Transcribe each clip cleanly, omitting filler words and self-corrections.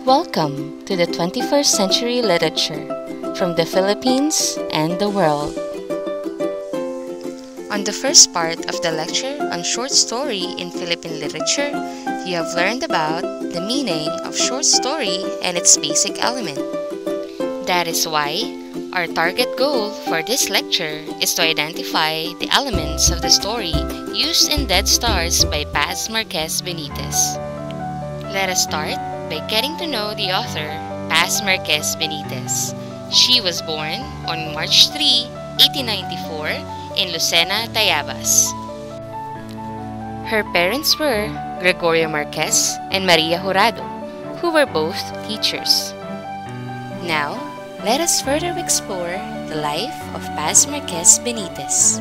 Welcome to the 21st Century Literature from the Philippines and the world. On the first part of the lecture on short story in Philippine literature, you have learned about the meaning of short story and its basic element. That is why our target goal for this lecture is to identify the elements of the story used in Dead Stars by Paz Marquez Benitez. Let us start by getting to know the author, Paz Marquez Benitez. She was born on March 3, 1894 in Lucena, Tayabas. Her parents were Gregorio Marquez and Maria Jurado, who were both teachers. Now, let us further explore the life of Paz Marquez Benitez.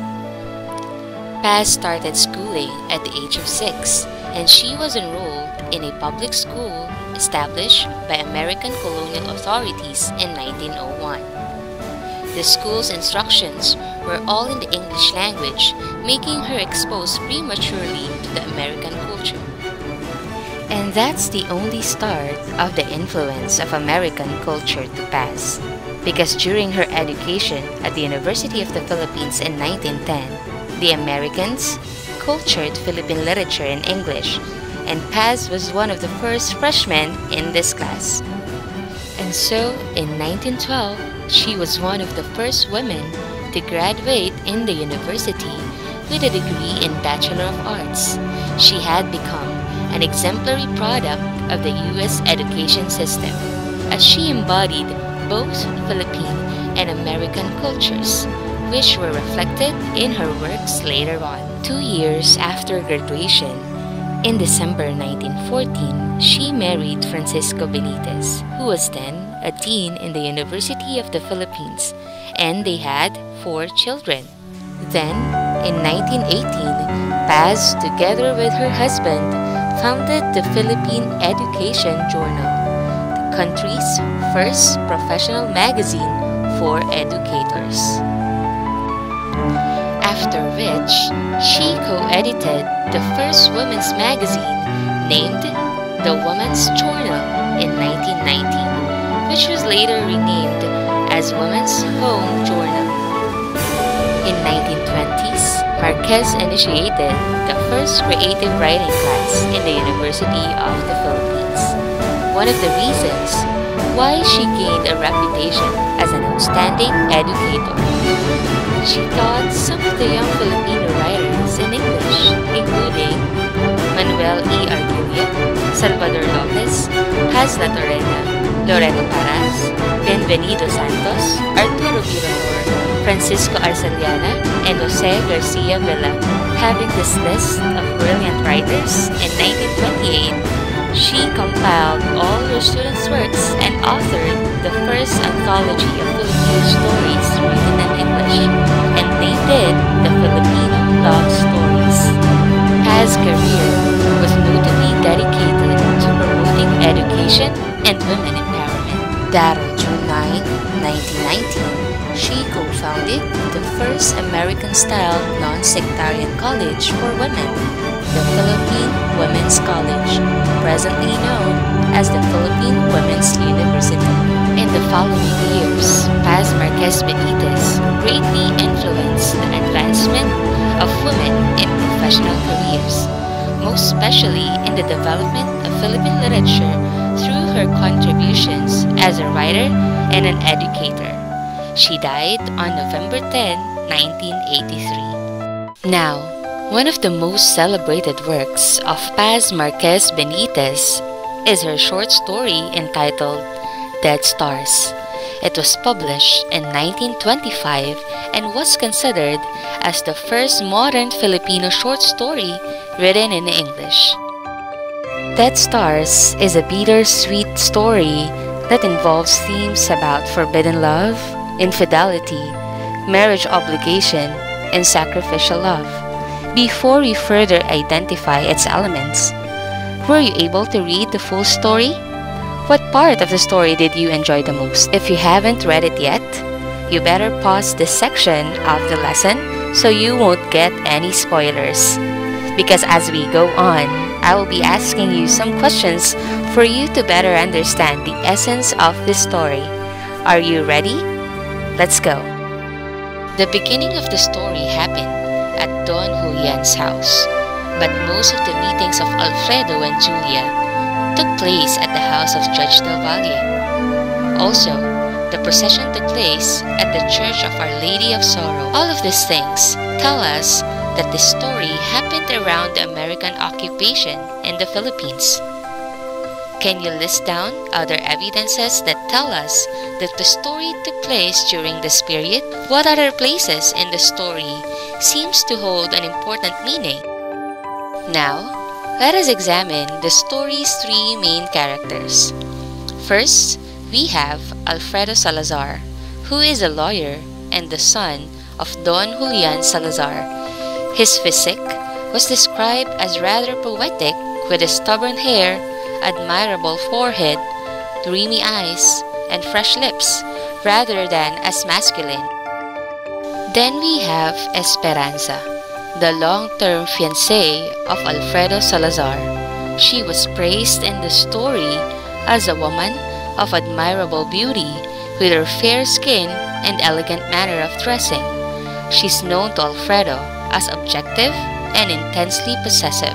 Paz started schooling at the age of 6, and she was enrolled in a public school established by American colonial authorities in 1901. The school's instructions were all in the English language, making her exposed prematurely to the American culture. And that's the only start of the influence of American culture to Paz, because during her education at the University of the Philippines in 1910, the Americans cultured Philippine literature in English, and Paz was one of the first freshmen in this class. And so, in 1912, she was one of the first women to graduate in the university with a degree in Bachelor of Arts. She had become an exemplary product of the U.S. education system, as she embodied both Philippine and American cultures, which were reflected in her works later on. 2 years after graduation, in December 1914, she married Francisco Benitez, who was then a dean in the University of the Philippines, and they had 4 children. Then, in 1918, Paz, together with her husband, founded the Philippine Education Journal, the country's first professional magazine for educators. After which, she co-edited the first women's magazine named The Woman's Journal in 1919, which was later renamed as Women's Home Journal. In 1920s, Marquez initiated the first creative writing class in the University of the Philippines. One of the reasons why she gained a reputation as an outstanding educator. She taught some of the young Filipino writers in English, including Manuel E. Argulla, Salvador Lopez, Paz La Torrena, Loreto Paras, Bienvenido Santos, Arturo Virador, Francisco Arzaliana, and Jose Garcia Villa. Having this list of brilliant writers, in 1928, she compiled all her students' works and authored the first anthology of Filipino stories written in English, and named it the Filipino Love Stories. Paz's career was notably dedicated to promoting education and women empowerment. That on June 9, 1919, she co-founded the first American-style non-sectarian college for women, the Philippine Women's College, presently known as the Philippine Women's University. In the following years, Paz Marquez Benitez greatly influenced the advancement of women in professional careers, most especially in the development of Philippine literature through her contributions as a writer and an educator. She died on November 10, 1983. Now, one of the most celebrated works of Paz Marquez Benitez is her short story entitled Dead Stars. It was published in 1925 and was considered as the first modern Filipino short story written in English. Dead Stars is a bittersweet story that involves themes about forbidden love, infidelity, marriage obligation, and sacrificial love. Before we further identify its elements, were you able to read the full story? What part of the story did you enjoy the most? If you haven't read it yet, you better pause this section of the lesson so you won't get any spoilers. Because as we go on, I will be asking you some questions for you to better understand the essence of this story. Are you ready? Let's go. The beginning of the story happened at Don Julian's house, but most of the meetings of Alfredo and Julia took place at the house of Judge Del Valle. Also, the procession took place at the Church of Our Lady of Sorrow. All of these things tell us that this story happened around the American occupation in the Philippines. Can you list down other evidences that tell us that the story took place during this period? What other places in the story seems to hold an important meaning? Now, let us examine the story's three main characters. First, we have Alfredo Salazar, who is a lawyer and the son of Don Julian Salazar. His physique was described as rather poetic, with a stubborn hair, admirable forehead, dreamy eyes, and fresh lips, rather than as masculine. Then we have Esperanza, the long-term fiancée of Alfredo Salazar. She was praised in the story as a woman of admirable beauty, with her fair skin and elegant manner of dressing. She's known to Alfredo as objective and intensely possessive.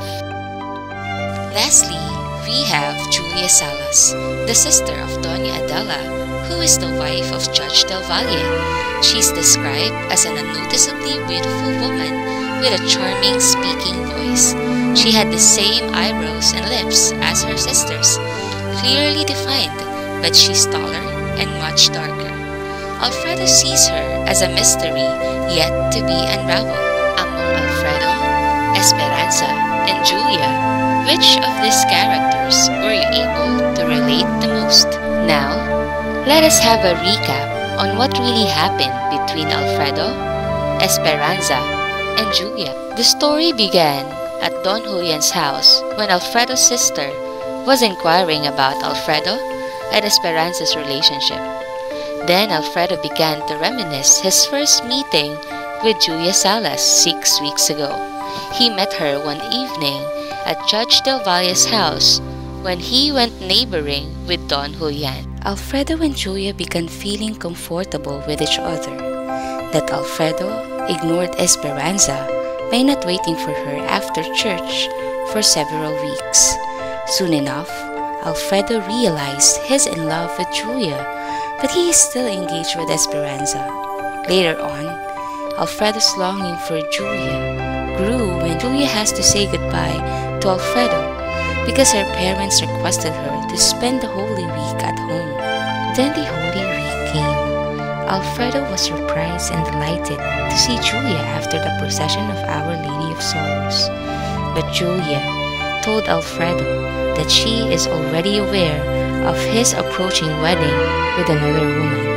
Lastly, we have Julia Salas, the sister of Doña Adela, who is the wife of Judge Del Valle. She's described as an unnoticeably beautiful woman with a charming speaking voice. She had the same eyebrows and lips as her sisters, clearly defined, but she's taller and much darker. Alfredo sees her as a mystery yet to be unraveled. Among Alfredo, Esperanza, and Julia, which of these characters were you able to relate the most? Now, let us have a recap on what really happened between Alfredo, Esperanza, and Julia. The story began at Don Julian's house when Alfredo's sister was inquiring about Alfredo and Esperanza's relationship. Then Alfredo began to reminisce his first meeting with Julia Salas 6 weeks ago. He met her one evening at Judge Del Valle's house when he went neighboring with Don Julian. Alfredo and Julia began feeling comfortable with each other. That Alfredo ignored Esperanza by not waiting for her after church for several weeks. Soon enough, Alfredo realized he's in love with Julia, but he is still engaged with Esperanza. Later on, Alfredo's longing for Julia grew when Julia has to say goodbye to Alfredo because her parents requested her to spend the Holy Week at home. Then the Holy Week came. Alfredo was surprised and delighted to see Julia after the procession of Our Lady of Sorrows. But Julia told Alfredo that she is already aware of his approaching wedding with another woman.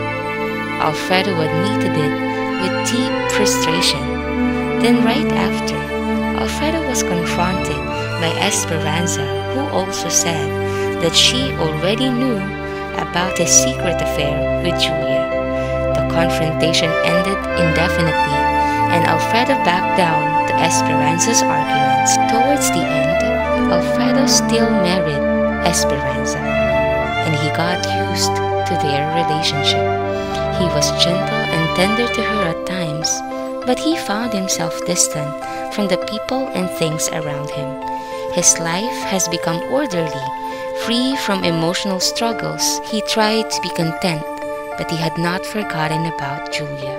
Alfredo admitted it with deep frustration. Then right after, Alfredo was confronted by Esperanza, who also said that she already knew about his secret affair with Julia. The confrontation ended indefinitely, and Alfredo backed down to Esperanza's arguments. Towards the end, Alfredo still married Esperanza, and he got used to their relationship. He was gentle and tender to her at times, but he found himself distant from the people and things around him. His life has become orderly, free from emotional struggles. He tried to be content, but he had not forgotten about Julia.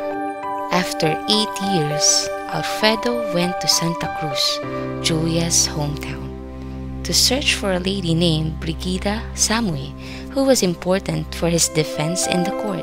After 8 years, Alfredo went to Santa Cruz, Julia's hometown, to search for a lady named Brigida Samue, who was important for his defense in the court.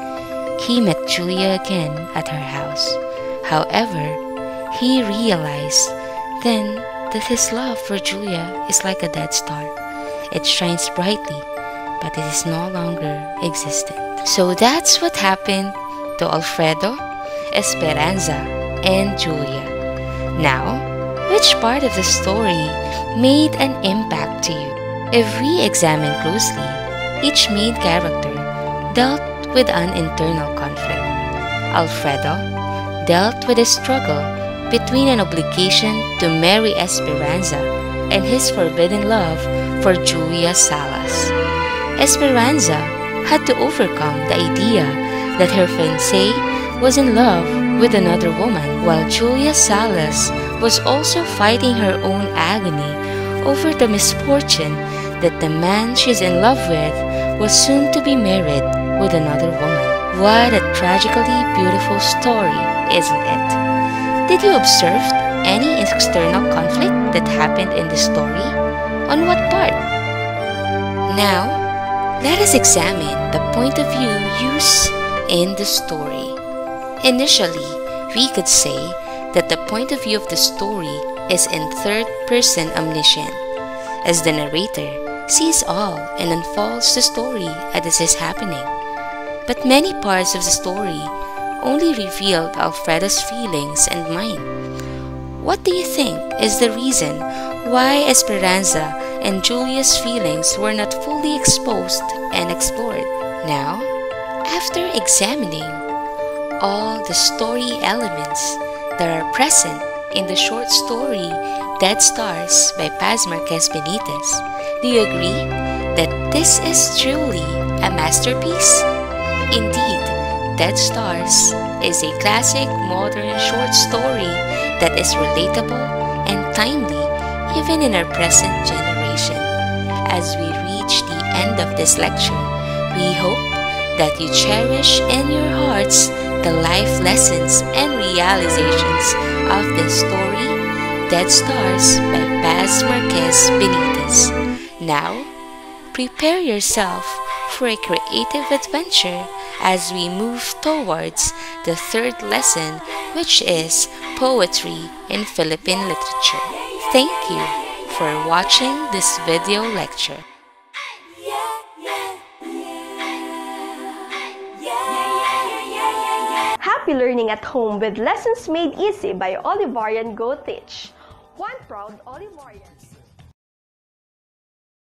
He met Julia again at her house. However, he realized then that his love for Julia is like a dead star. It shines brightly, but it is no longer existent. So that's what happened to Alfredo, Esperanza, and Julia. Now, which part of the story made an impact to you? If we examine closely, each main character dealt with an internal conflict. Alfredo dealt with a struggle between an obligation to marry Esperanza and his forbidden love for Julia Salas. Esperanza had to overcome the idea that her fiancé was in love with another woman, while Julia Salas was also fighting her own agony over the misfortune that the man she's in love with was soon to be married with another woman. What a tragically beautiful story, isn't it? Did you observe any external conflict that happened in the story? On what part? Now, let us examine the point of view used in the story. Initially, we could say that the point of view of the story is in third-person omniscient, as the narrator sees all and unfolds the story as it is happening. But many parts of the story only revealed Alfredo's feelings and mind. What do you think is the reason why Esperanza and Julia's feelings were not fully exposed and explored? Now, after examining all the story elements that are present in the short story Dead Stars by Paz Marquez Benitez, do you agree that this is truly a masterpiece? Indeed, Dead Stars is a classic modern short story that is relatable and timely even in our present generation. As we reach the end of this lecture, we hope that you cherish in your hearts the life lessons and realizations of the story Dead Stars by Paz Marquez Benitez. Now, prepare yourself for a creative adventure as we move towards the third lesson, which is Poetry in Philippine Literature. Thank you for watching this video lecture. Happy learning at home with lessons made easy by Olivarian Go Teach. One proud Olivarian.